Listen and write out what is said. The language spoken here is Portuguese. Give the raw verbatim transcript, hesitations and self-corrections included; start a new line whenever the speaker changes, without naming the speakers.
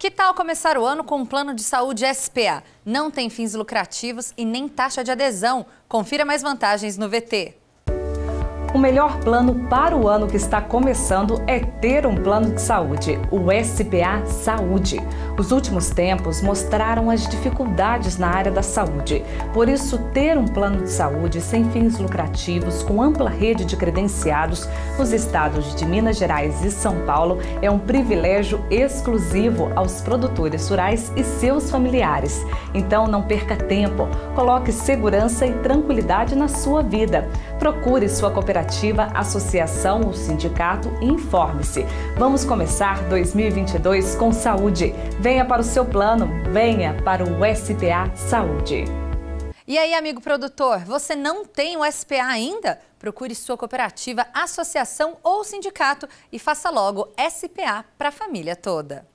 Que tal começar o ano com um plano de saúde S P A? Não tem fins lucrativos e nem taxa de adesão. Confira mais vantagens no V T.
O melhor plano para o ano que está começando é ter um plano de saúde, o S P A Saúde. Os últimos tempos mostraram as dificuldades na área da saúde. Por isso, ter um plano de saúde sem fins lucrativos, com ampla rede de credenciados nos estados de Minas Gerais e São Paulo, é um privilégio exclusivo aos produtores rurais e seus familiares. Então, não perca tempo, coloque segurança e tranquilidade na sua vida. Procure sua cooperativa, associação ou sindicato e informe-se. Vamos começar dois mil e vinte e dois com saúde. Venha para o seu plano, venha para o S P A Saúde.
E aí, amigo produtor, você não tem o S P A ainda? Procure sua cooperativa, associação ou sindicato e faça logo S P A para a família toda.